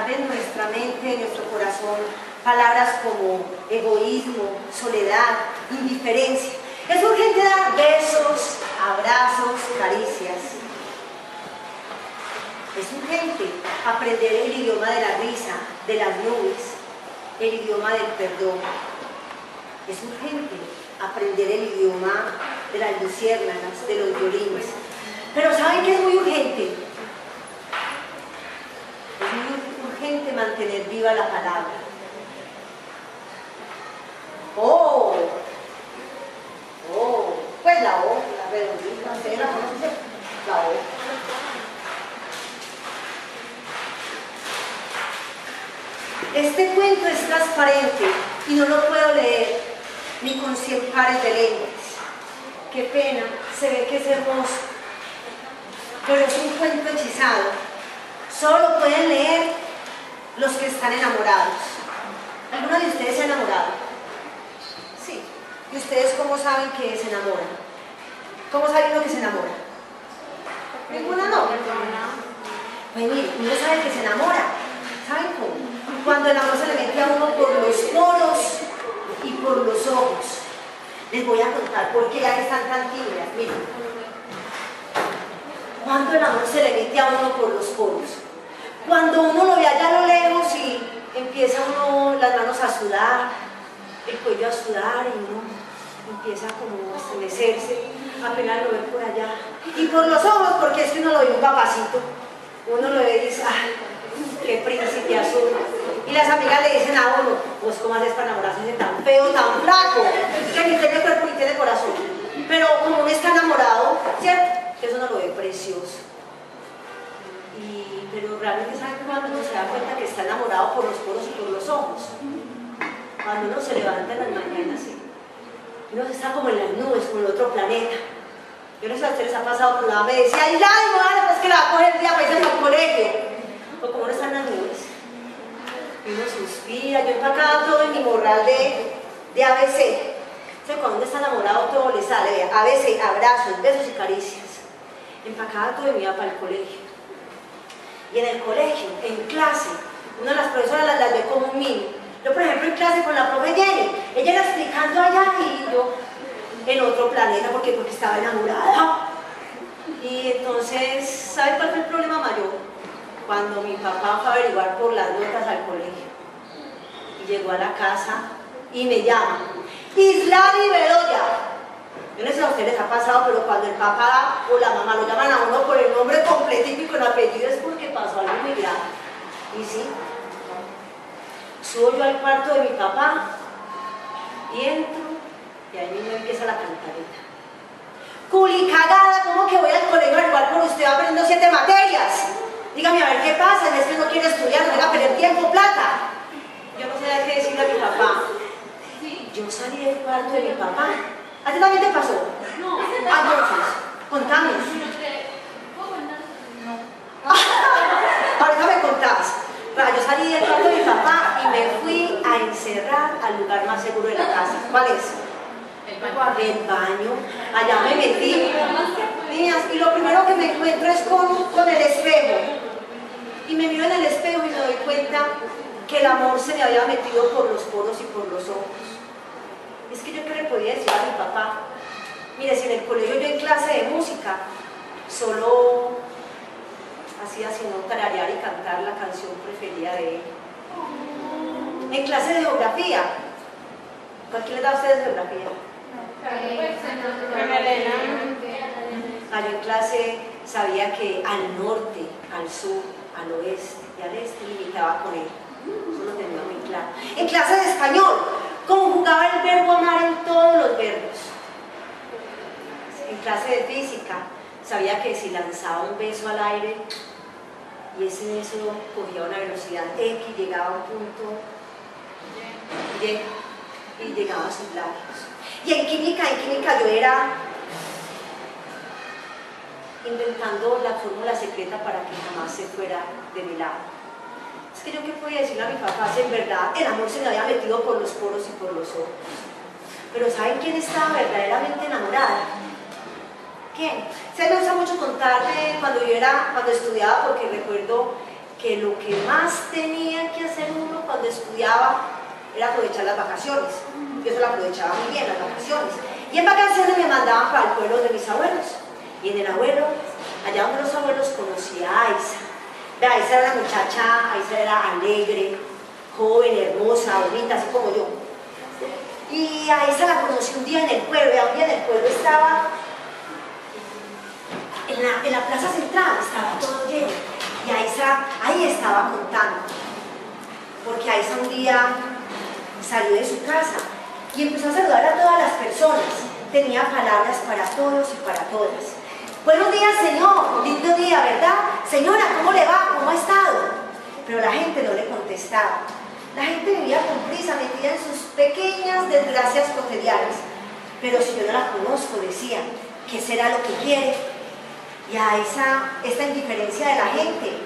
implantar en nuestra mente, en nuestro corazón, palabras como egoísmo, soledad, indiferencia. Es urgente dar besos, abrazos, caricias. Es urgente aprender el idioma de la risa, de las nubes, el idioma del perdón. Es urgente aprender el idioma de las luciérnagas, de los violines. Pero ¿saben qué es muy urgente? Es muy urgente mantener viva la palabra. Pues la O, la redondita, ¿ustedes la conocen? La O. Este cuento es transparente y no lo puedo leer ni con 100 pares de lentes. Qué pena, se ve que es hermoso, pero es un cuento hechizado. Solo lo pueden leer los que están enamorados. ¿Alguno de ustedes se ha enamorado? Sí. ¿Y ustedes cómo saben que se enamoran? ¿Cómo saben uno que se enamora? ¿Ninguna no? Pues mire, uno sabe que se enamora. ¿Saben cómo? Cuando el amor se le mete a uno por los poros y por los ojos. Les voy a contar por qué ya que están tan tímidas. Miren. Cuando el amor se le mete a uno por los poros. Cuando uno lo ve allá a lo lejos y empieza uno las manos a sudar, el cuello a sudar y uno empieza como a estremecerse, apenas lo ve por allá. Y por los ojos, porque es que uno lo ve un papacito. Uno lo ve y dice, ¡ay, qué príncipe azul! Y las amigas le dicen a uno, pues ¿cómo haces para enamorarse de tan feo, tan flaco, que ni tiene cuerpo ni tiene corazón? Pero como uno está enamorado, ¿cierto? Que eso no lo ve precioso. Pero realmente ¿saben cuándo uno se da cuenta que está enamorado por los poros y por los ojos? Cuando uno se levanta en las mañanas y uno está como en las nubes, con el otro planeta. Yo no sé si a ustedes les ha pasado, pero me decía, ay, vale, pues que la va a coger el día para irse al colegio. O como uno está en las nubes. Y uno suspira, yo empacaba todo en mi morral de ABC. Entonces cuando uno está enamorado todo le sale, ABC, abrazos, besos y caricias. Empacaba todo y me iba para el colegio. Y en el colegio, en clase, una de las profesoras las ve como un niño. Yo, por ejemplo, en clase con la profe Jenny, ella era explicando allá y yo en otro planeta porque estaba enamorada. Y entonces, ¿sabe cuál fue el problema mayor? Cuando mi papá fue a averiguar por las notas al colegio. Y llegó a la casa y me llama, Islari Bedoya. Yo no sé si a ustedes les ha pasado, pero cuando el papá o la mamá lo llaman a uno por el nombre completico y con apellido es porque pasó algo muy grave. Y sí, subo yo al cuarto de mi papá y entro y ahí mismo empieza la cantareta. Culicagada, ¿cómo que voy al colegio al cual por usted va aprendiendo 7 materias? Dígame a ver qué pasa, es que no quiere estudiar, no va a perder tiempo, plata. Yo no sabía qué decirle a mi papá. Yo salí del cuarto de mi papá. ¿A ti también te pasó? No. Entonces, contanos. Ahorita me contás. Yo salí del cuarto de mi papá y me fui a encerrar al lugar más seguro de la casa. ¿Cuál es? El baño. Allá me metí. Niñas, y lo primero que me encuentro es con el espejo. Y me miro en el espejo y me doy cuenta que el amor se me había metido por los poros y por los ojos. Es que yo qué le podía decir a mi papá. Mire, si en el colegio yo en clase de música solo hacía sino tararear y cantar la canción preferida de él. En clase de geografía, ¿cuál les da a ustedes geografía? Yo en clase sabía que al norte, al sur, al oeste y al este limitaba con él. Eso lo tenía muy claro. En clase de español, conjugaba el verbo amar en todos los verbos. En clase de física, sabía que si lanzaba un beso al aire y ese beso cogía una velocidad X, llegaba a un punto Y y llegaba a sus labios. Y en química yo era inventando la fórmula secreta para que jamás se fuera de mi lado. Es que yo qué podía decirle a mi papá si en verdad el amor se me había metido por los poros y por los ojos. Pero ¿saben quién estaba verdaderamente enamorada? ¿Quién? Se me gusta mucho contar de cuando estudiaba, porque recuerdo que lo que más tenía que hacer uno cuando estudiaba era aprovechar las vacaciones. Yo eso lo aprovechaba muy bien, las vacaciones. Y en vacaciones me mandaban para el pueblo de mis abuelos. Y en el abuelo, allá donde los abuelos, conocí a Aiza. Vea, Aiza era una muchacha, Aiza era alegre, joven, hermosa, bonita, así como yo. Y a Aiza la conocí un día en el pueblo. Vea, un día en el pueblo estaba en la plaza central, estaba todo lleno. Y Aiza ahí estaba contando. Porque Aiza un día salió de su casa y empezó a saludar a todas las personas. Tenía palabras para todos y para todas. Buenos días, señor, lindo día, ¿verdad? Señora, ¿cómo le va? ¿Cómo ha estado? Pero la gente no le contestaba. La gente vivía con prisa, metida en sus pequeñas desgracias cotidianas. Pero si yo no la conozco, decía, ¿qué será lo que quiere? Y a esta indiferencia de la gente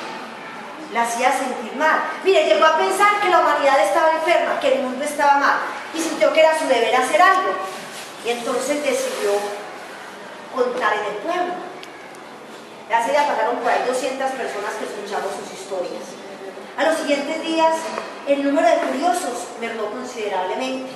la hacía sentir mal. Mire, llegó a pensar que la humanidad estaba enferma, que el mundo estaba mal, y sintió que era su deber hacer algo. Y entonces decidió contar en el pueblo. Hace ya pasaron por ahí 200 personas que escuchamos sus historias. A los siguientes días, el número de curiosos mermó considerablemente.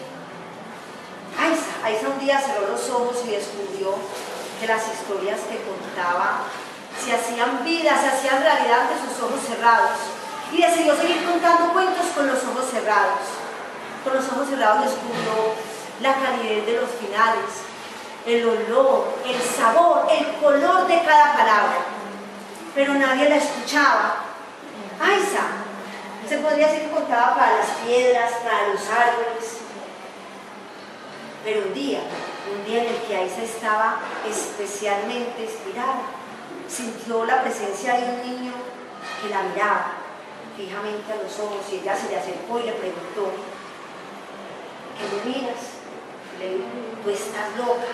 Aiza un día cerró los ojos y descubrió que las historias que contaba se hacían vida, se hacían realidad ante sus ojos cerrados. Y decidió seguir contando cuentos con los ojos cerrados. Con los ojos cerrados descubrió la calidez de los finales, el olor, el sabor, el color de cada palabra. Pero nadie la escuchaba. Aiza se podría decir que contaba para las piedras, para los árboles. Pero un día en el que Aiza estaba especialmente inspirada, sintió la presencia de un niño que la miraba fijamente a los ojos y ella se le acercó y le preguntó, ¿qué me miras? Le dijo, tú estás loca.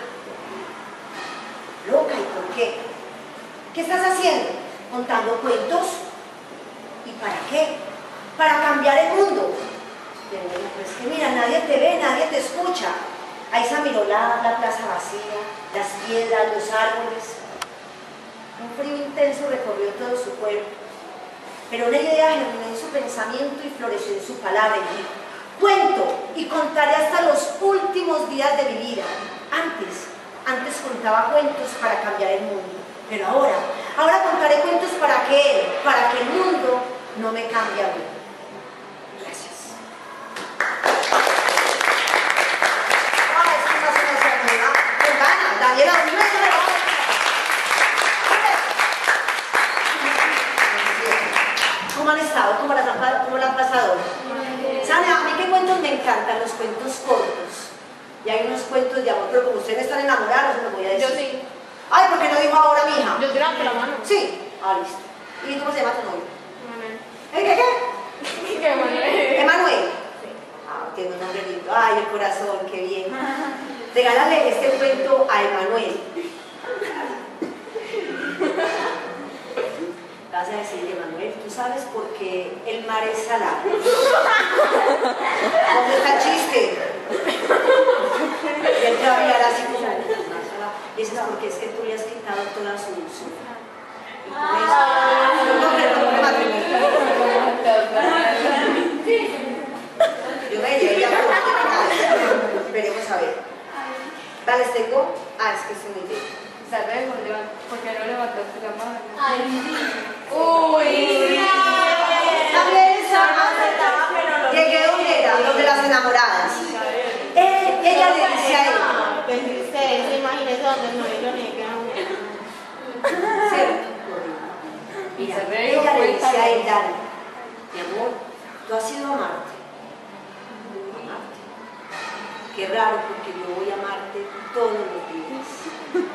¿Loca? ¿Y por qué? ¿Qué estás haciendo? ¿Contando cuentos? ¿Y para qué? Para cambiar el mundo. Le dijo, pues que mira, nadie te ve, nadie te escucha. Aiza miró la plaza vacía, las piedras, los árboles. Un frío intenso recorrió todo su cuerpo, pero una idea germinó en su pensamiento y floreció en su palabra y dijo, cuento y contaré hasta los últimos días de mi vida. Antes contaba cuentos para cambiar el mundo, pero ahora contaré cuentos para que el mundo no me cambie a mí. Gracias. Daniela, ¿cómo han estado? ¿Cómo la han pasado? ¿Saben? A mí qué cuentos me encantan, los cuentos cortos. Y hay unos cuentos de amor, pero como ustedes están enamorados, se los voy a decir. Yo sí. Ay, ¿por qué no dijo ahora, mija? Yo tiraba la mano. Sí. Listo. ¿Y cómo se llama tu novio? Manuel. ¿Qué? ¿Qué Manuel? ¿Emanuel? Sí. Tiene un nombre lindo. Ay, el corazón, qué bien. Regálale este cuento a Emanuel. Vas a decirle, Emanuel, ¿tú sabes por qué el mar es salado? ¿Dónde está el chiste? Y él te va a mirar así como, y eso es porque es que tú le has quitado toda su dulzura. Y por eso, no, pero no me matrimonio. Yo me llevé ya por esperemos a ver. Vale, les tengo. Es que estoy muy bien. ¿Sabes por qué no levantaste la mano? Ay, Uy. También llegué donde era, donde las enamoradas. Ella le dice a él. Ustedes se imaginen dónde no hay lo negra. Mira, ella le dice a él, Dani, mi amor, tú has ido a amarte. Qué raro, porque yo voy a amarte todos los días.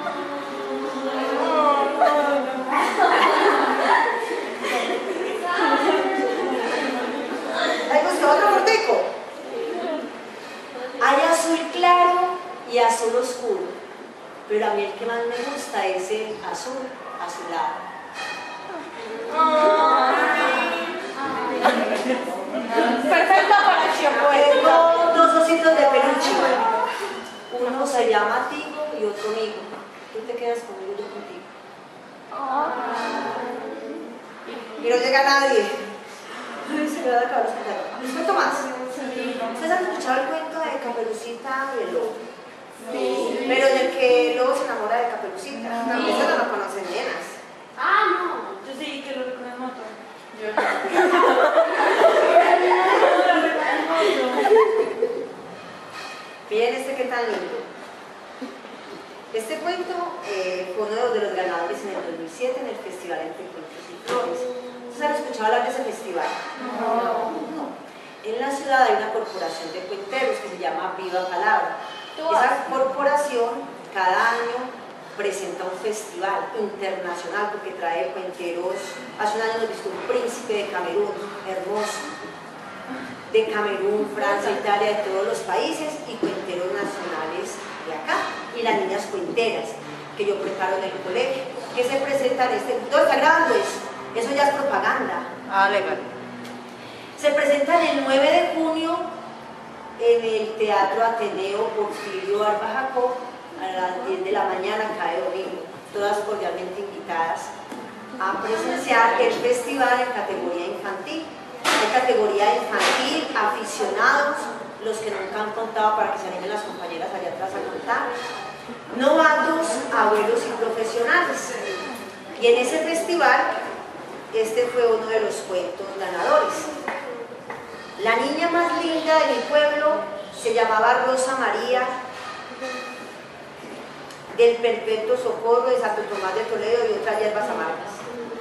¿Hay buscado otro cortico? Hay azul claro y azul oscuro, pero a mí el que más me gusta es el azul azulado. Perfecto para acción Tengo dos ositos de peluche. Uno se llama Tigo y otro Migo. Tú te quedas conmigo, yo contigo. y no llega nadie. Ay, se me va a acabar los pantalones. ¿Les cuento más? ¿Ustedes han escuchado el cuento de Caperucita y el lobo? Sí. Pero en el que el lobo se enamora de Caperucita. No, eso no lo conocen nenas. Ah, no. Yo sí que lo recoge moto. Yo no. Miren este que tan lindo. Este cuento fue uno de los ganadores en el 2007 en el Festival Entre Cuentos y Flores. ¿Ustedes han escuchado hablar de ese festival? No. En la ciudad hay una corporación de cuenteros que se llama Viva Palabra. Esa corporación cada año presenta un festival internacional porque trae cuenteros. Hace un año nos viste un príncipe de Camerún, hermoso, de Camerún, Francia, Italia, de todos los países, y cuenteros nacionales de acá, y las niñas cuenteras que yo preparo en el colegio, que se presentan ¿todo está grabando eso? Eso ya es propaganda. Ah, legal. Se presentan el 9 de junio en el Teatro Ateneo Porfirio Arbajacó a las 10 de la mañana cada domingo, todas cordialmente invitadas a presenciar el festival en categoría infantil. Hay categoría infantil, aficionados, los que nunca han contado para que se animen las compañeras allá atrás a contar, novatos, abuelos y profesionales. Y en ese festival, este fue uno de los cuentos ganadores. La niña más linda de mi pueblo se llamaba Rosa María del Perpetuo Socorro de Santo Tomás de Toledo y otras hierbas amargas.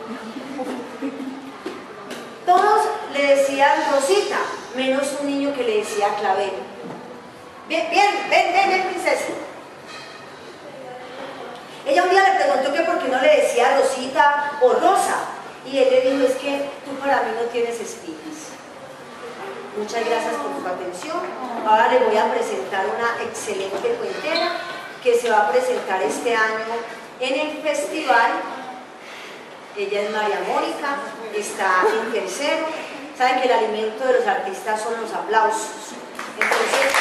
Todos le decían Rosita, menos un niño que le decía Clavel. Ven, princesa. Ella un día le preguntó que por qué no le decía Rosita o Rosa, y él le dijo, es que tú para mí no tienes espinas. Muchas gracias por su atención. Ahora le voy a presentar una excelente cuentera que se va a presentar este año en el festival. Ella es María Mónica, está en tercero. Saben que el alimento de los artistas son los aplausos. Entonces,